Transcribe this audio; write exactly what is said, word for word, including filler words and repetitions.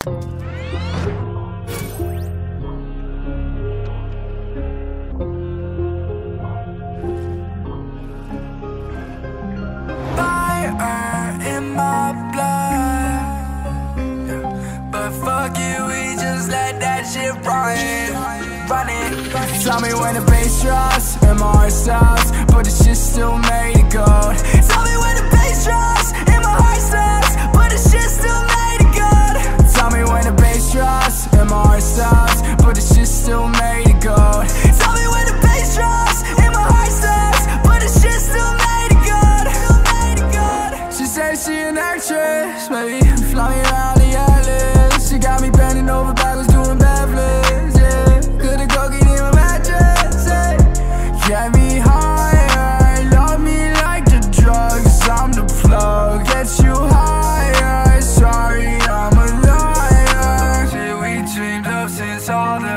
In my blood, but fuck it, we just let that shit run, run it. Tell me when the bass drops and my heart stops, but the shit still made it go. Tell me when the bass drops and my heart stops, but the shit still made it go. Tell me when the bass drops and my heart stops, but the shit still made it go. Tell me when the bass drops and my heart stops, but the shit still made it good. She said she an actress, baby, fly me around the atlas. She got me bending over backwards doing backflips, yeah. Could've go get in my mattress, yeah. Get me higher, love me like the drugs, I'm the plug. Get you higher, sorry I'm a liar. Shit, we dreamed up since all the